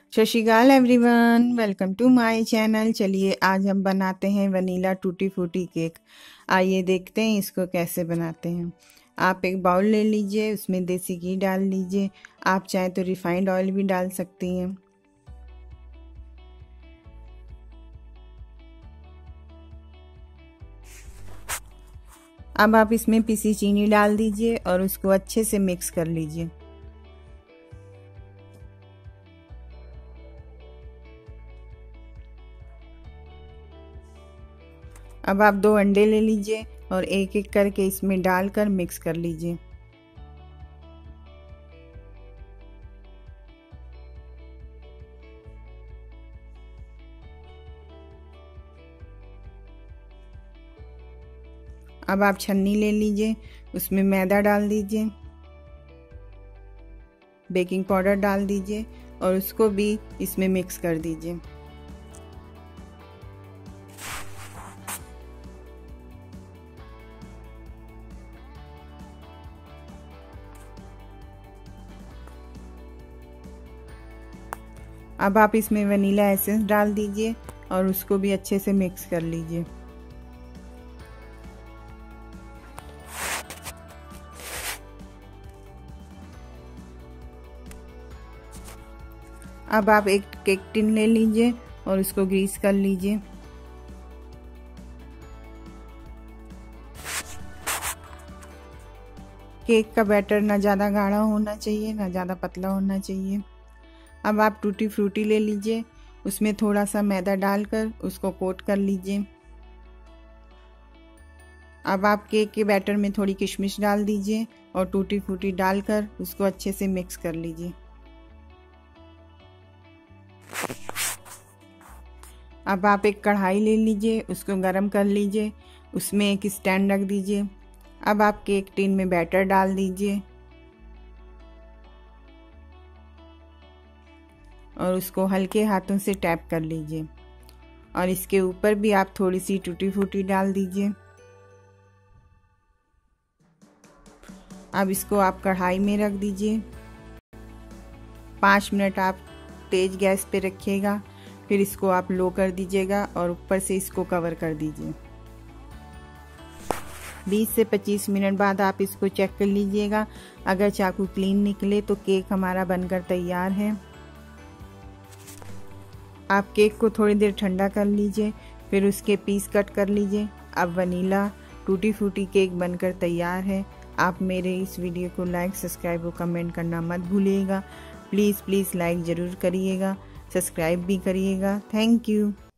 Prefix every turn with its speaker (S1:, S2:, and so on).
S1: सत श्री अकाल everyone, welcome to my channel. चलिए आज हम बनाते हैं वनीला टूटी फ्रूटी केक। आइए देखते हैं इसको कैसे बनाते हैं। आप एक बाउल ले लीजिए, उसमें देसी घी डाल लीजिए। आप चाहें तो रिफाइंड ऑयल भी डाल सकती हैं। अब आप इसमें पिसी चीनी डाल दीजिए और उसको अच्छे से मिक्स कर लीजिए। अब आप 2 अंडे ले लीजिए और एक एक करके इसमें डालकर मिक्स कर लीजिए। अब आप छन्नी ले लीजिए, उसमें मैदा डाल दीजिए, बेकिंग पाउडर डाल दीजिए और उसको भी इसमें मिक्स कर दीजिए। अब आप इसमें वनीला एसेंस डाल दीजिए और उसको भी अच्छे से मिक्स कर लीजिए। अब आप एक केक टिन ले लीजिए और उसको ग्रीस कर लीजिए। केक का बैटर ना ज़्यादा गाढ़ा होना चाहिए ना ज़्यादा पतला होना चाहिए। अब आप टूटी फ्रूटी ले लीजिए, उसमें थोड़ा सा मैदा डालकर उसको कोट कर लीजिए। अब आप केक के बैटर में थोड़ी किशमिश डाल दीजिए और टूटी फ्रूटी डालकर उसको अच्छे से मिक्स कर लीजिए। अब आप एक कढ़ाई ले लीजिए, उसको गरम कर लीजिए, उसमें एक स्टैंड रख दीजिए। अब आप केक टिन में बैटर डाल दीजिए और उसको हल्के हाथों से टैप कर लीजिए और इसके ऊपर भी आप थोड़ी सी टूटी फ्रूटी डाल दीजिए। अब इसको आप कढ़ाई में रख दीजिए। 5 मिनट आप तेज गैस पे रखिएगा, फिर इसको आप लो कर दीजिएगा और ऊपर से इसको कवर कर दीजिए। 20 से 25 मिनट बाद आप इसको चेक कर लीजिएगा। अगर चाकू क्लीन निकले तो केक हमारा बनकर तैयार है। आप केक को थोड़ी देर ठंडा कर लीजिए, फिर उसके पीस कट कर लीजिए। अब वनीला टूटी फ्रूटी केक बनकर तैयार है। आप मेरे इस वीडियो को लाइक, सब्सक्राइब और कमेंट करना मत भूलिएगा। प्लीज़ लाइक ज़रूर करिएगा, सब्सक्राइब भी करिएगा। Thank you.